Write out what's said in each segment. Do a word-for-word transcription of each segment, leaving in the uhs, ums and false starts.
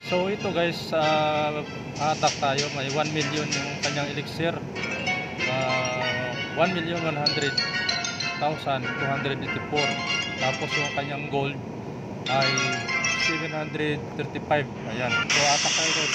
So ito guys, uh, attack tayo. May one million yung kanyang elixir. uh, one million one hundred thousand two hundred eighty-four. Tapos yung kanyang gold ay seven hundred thirty-five. Ayan, so attack tayo guys.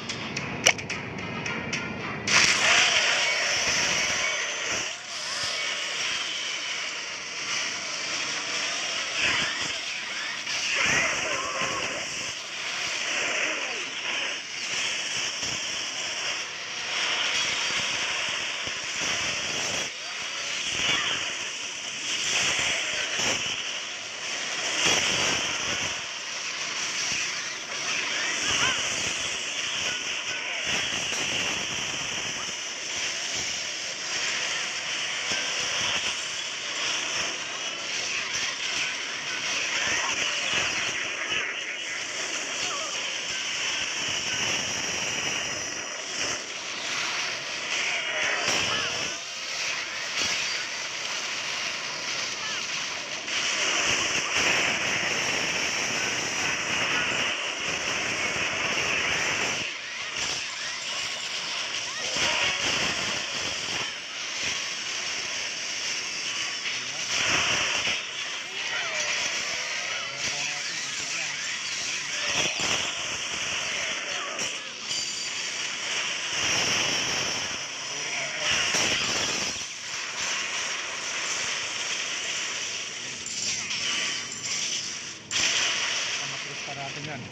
Natin yan.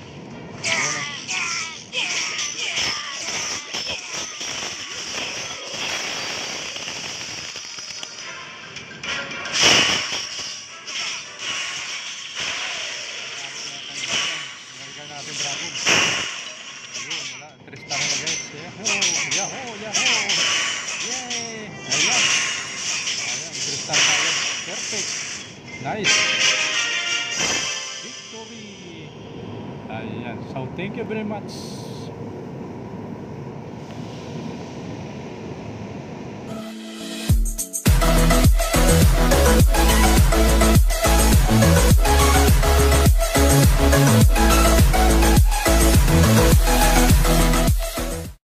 Nalagyan natin dragon. Ayun, wala. Tristar na guys. Yahoo! Yahoo! Yahoo! Yay! Ayan. Ayan, Tristar tayo. Perfect. Nice. Victory. Ayan. So, thank you very much.